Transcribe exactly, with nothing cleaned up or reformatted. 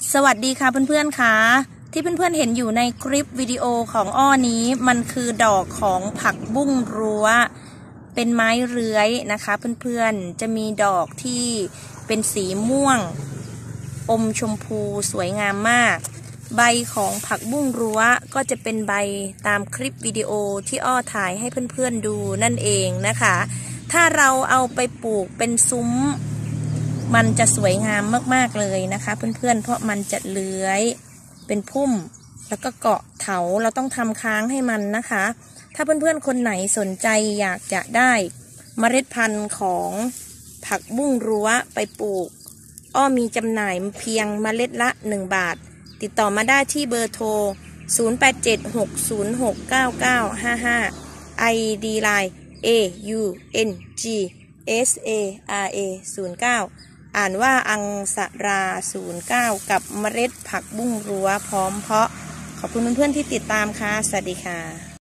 สวัสดีค่ะเพื่อนๆค่ะที่เพื่อนๆเห็นอยู่ในคลิปวิดีโอของอ้อนี้มันคือดอกของผักบุ้งรั้วเป็นไม้เลื้อยนะคะเพื่อนๆจะมีดอกที่เป็นสีม่วงอมชมพูสวยงามมากใบของผักบุ้งรั้วก็จะเป็นใบตามคลิปวิดีโอที่อ้อถ่ายให้เพื่อนๆดูนั่นเองนะคะถ้าเราเอาไปปลูกเป็นซุ้มมันจะสวยงามมากๆเลยนะคะเพื่อนๆเพราะมันจะเลื้อยเป็นพุ่มแล้วก็เกาะเถาเราต้องทำค้างให้มันนะคะถ้าเพื่อนๆคนไหนสนใจอยากจะได้เมล็ดพันธุ์ของผักบุ้งรั้วไปปลูกอ้อมีจำหน่ายเพียงเมล็ดละหนึ่งบาทติดต่อมาได้ที่เบอร์โทรศูนย์ แปด เจ็ด หก ศูนย์ หก เก้า เก้า ห้า ห้า ไอ ดี ไลน์ เอ ยู เอ็น จี เอส เอ อาร์ เอ ศูนย์ เก้าอ่านว่าอังสราศูนย์เก้ากับเมล็ดผักบุ้งรั้วพร้อมเพาะขอบคุณเพื่อนๆที่ติดตามค่ะสวัสดีค่ะ